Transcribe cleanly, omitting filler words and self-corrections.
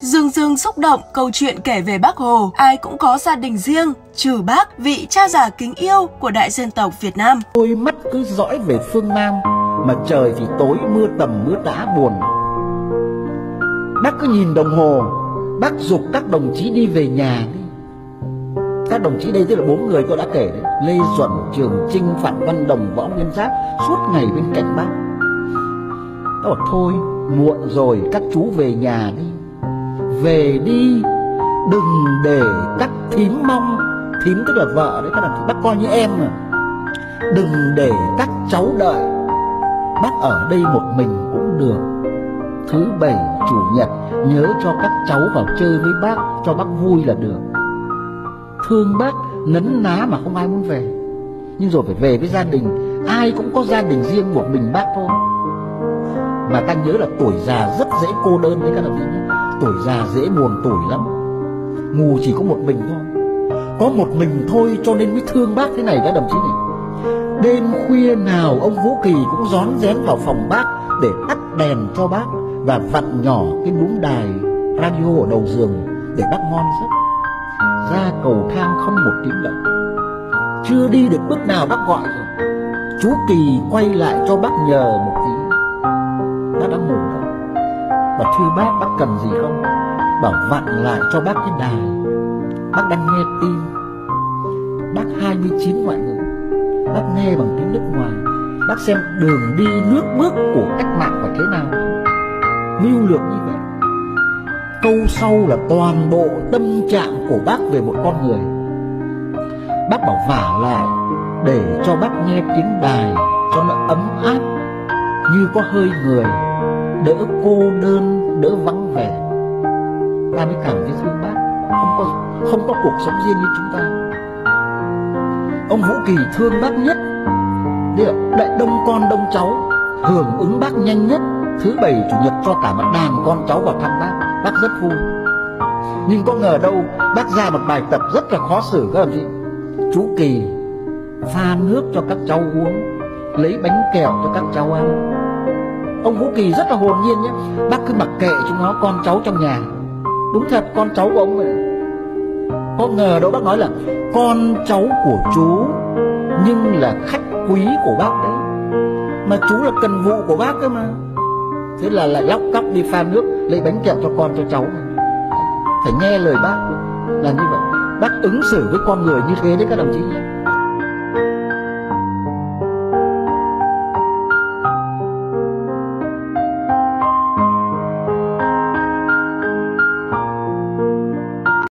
Dưng dưng xúc động câu chuyện kể về Bác Hồ, ai cũng có gia đình riêng, trừ Bác, vị cha già kính yêu của đại dân tộc Việt Nam. Đôi mắt cứ dõi về phương Nam, mà trời thì tối mưa tầm mưa tã buồn. Bác cứ nhìn đồng hồ, bác giục các đồng chí đi về nhà đi. Các đồng chí đây tức là 4 người tôi đã kể đấy: Lê Duẩn, Trường Chinh, Phạm Văn Đồng, Võ Nguyên Giáp, suốt ngày bên cạnh bác. Bác bảo thôi, muộn rồi, các chú về nhà đi. Về đi, đừng để các thím mong. Thím tức là vợ đấy, các đồng chí, bác coi như em mà. Đừng để các cháu đợi. Bác ở đây một mình cũng được. Thứ Bảy, Chủ nhật nhớ cho các cháu vào chơi với bác, cho bác vui là được. Thương bác, nấn ná mà không ai muốn về. Nhưng rồi phải về với gia đình. Ai cũng có gia đình riêng, một mình bác thôi. Mà ta nhớ là tuổi già rất dễ cô đơn đấy các đồng chí nhé. Tuổi già dễ buồn tuổi lắm. Mù chỉ có một mình thôi. Có một mình thôi cho nên mới thương bác thế này các đồng chí này. Đêm khuya nào ông Vũ Kỳ cũng rón rén vào phòng bác để tắt đèn cho bác và vặn nhỏ cái núm đài radio ở đầu giường để bác ngon giấc. Ra cầu thang không một tiếng động. Chưa đi được bước nào bác gọi rồi. Chú Kỳ quay lại cho bác nhờ một tí. Bác đã ngủ rồi. Bảo thưa bác cần gì không? Bảo vặn lại cho bác cái đài. Bác đang nghe tin. Bác 29 ngoại ngữ. Bác nghe bằng tiếng nước ngoài. Bác xem đường đi nước bước của cách mạng phải thế nào. Mưu lược như vậy. Câu sau là toàn bộ tâm trạng của bác về một con người. Bác bảo vả lại để cho bác nghe tiếng đài cho nó ấm áp, như có hơi người, đỡ cô đơn, đỡ vắng vẻ. Ta mới cảm thấy thương bác. Không có cuộc sống riêng như chúng ta. Ông Vũ Kỳ thương bác nhất. Đây là đại đông con đông cháu, hưởng ứng bác nhanh nhất. Thứ Bảy Chủ nhật cho cả một đàn con cháu vào thăm bác. Bác rất vui. Nhưng có ngờ đâu bác ra một bài tập rất là khó xử các đồng chí. Chú Kỳ pha nước cho các cháu uống, lấy bánh kẹo cho các cháu ăn. Ông Vũ Kỳ rất là hồn nhiên nhé. Bác cứ mặc kệ chúng nó, con cháu trong nhà. Đúng thật, con cháu của ông vậy. Có ngờ đâu bác nói là con cháu của chú nhưng là khách quý của bác đấy. Mà chú là cần vụ của bác cơ mà. Thế là lại lóc cóc đi pha nước, lấy bánh kẹo cho con cho cháu. Phải nghe lời bác là như vậy. Bác ứng xử với con người như thế đấy các đồng chí nhé.